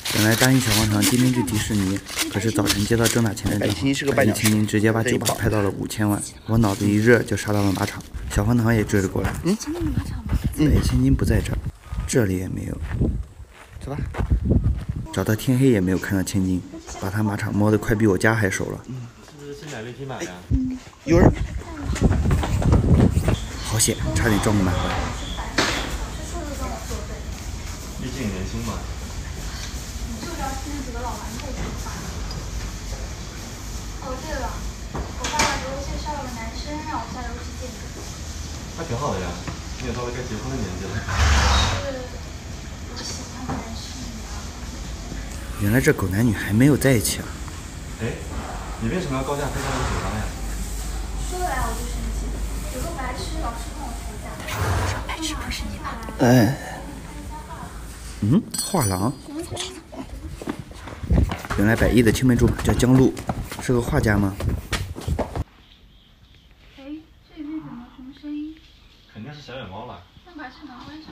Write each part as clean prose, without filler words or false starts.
本来答应小黄糖今天去迪士尼，可是早晨接到郑大钱的电话，百亿千金直接把酒吧拍到了5000万。我脑子一热就杀到了马场，小黄糖也追了过来。百亿千金不在这儿，这里也没有。走吧。找到天黑也没有看到千金，把他马场摸得快比我家还熟了。 是不是新买了一匹马呀？ 有人！好险，差点撞个满怀。 毕竟年轻嘛。 哦，对了，我爸爸给我介绍了个男生，让我下楼去见他。 还挺好的呀，你也到了该结婚的年纪了。 是我喜欢的人是你啊。 原来这狗男女还没有在一起啊！ 哎，你为什么要高价飞到我酒吧呀？ 说来我就生气，有个白痴老是跟我吵架。说白痴不是你吧？ 画廊。原来百亿的青梅竹马叫江路，是个画家吗？ 哎，这边怎么什么声音？ 肯定是小野猫了。 那把车门关上。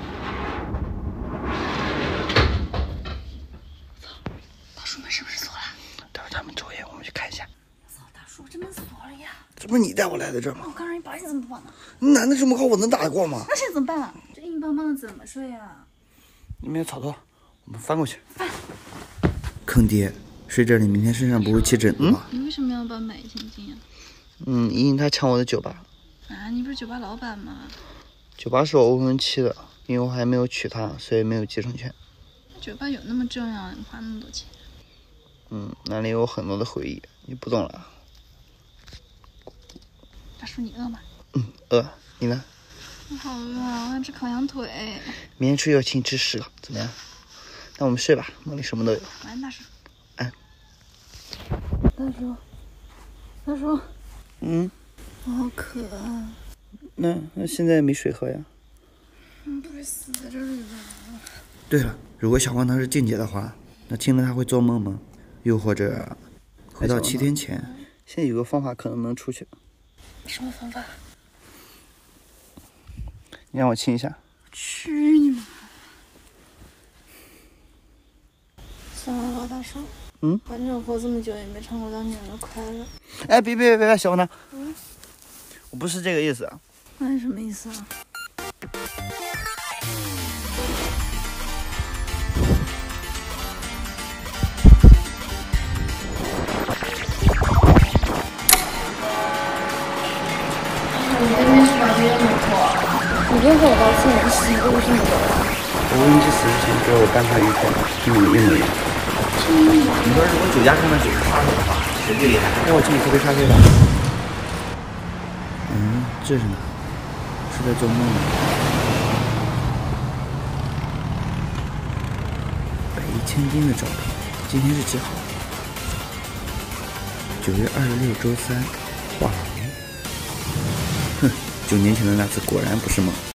大叔门是不是锁了？ 待会儿他们抽烟，我们去看一下。 操，大叔，这门锁了呀！ 这不是你带我来的这吗？ 我刚让你把你怎么办呢？ 男的这么高，我能打得过吗？ 那现在怎么办啊？这硬邦邦的怎么睡啊？ 里面有草垛，我们翻过去。坑爹！睡这里，明天身上不会起疹子吧？ 你为什么要把买千金啊？ 莹莹她抢我的酒吧。 啊，你不是酒吧老板吗？ 酒吧是我未婚妻的，因为我还没有娶她，所以没有继承权。 酒吧有那么重要？你花那么多钱？ 那里有很多的回忆，你不懂了。 大叔，你饿吗？ 饿，你呢？ 我好饿啊！我想吃烤羊腿。 明天出去要请你吃10个，怎么样？那我们睡吧，梦里什么都有。 晚安，大叔。 安。 大叔。我好渴啊。 那现在没水喝呀？ 不会死在这里吧？ 对了，如果小黄糖是间谍的话，那听了他会做梦吗？又或者回到7天前？现在有个方法可能能出去。 什么方法？ 你让我亲一下。 去你妈！算了吧，大叔。反正我活这么久也没尝过当女人的快乐。 哎，别，小黄糖。我不是这个意思啊。 那你什么意思啊？你对面是把别人弄错了。你不用和我道歉，你洗都是你的。 我未婚妻死之前给我颁发一条，一模一样。你说如果酒驾看到90刷的话，谁最厉害？那我请你喝杯咖啡吧。这是哪？是在做梦吗？百亿千金的照片，今天是几号？9月26周3，画廊。9年前的那次果然不是梦。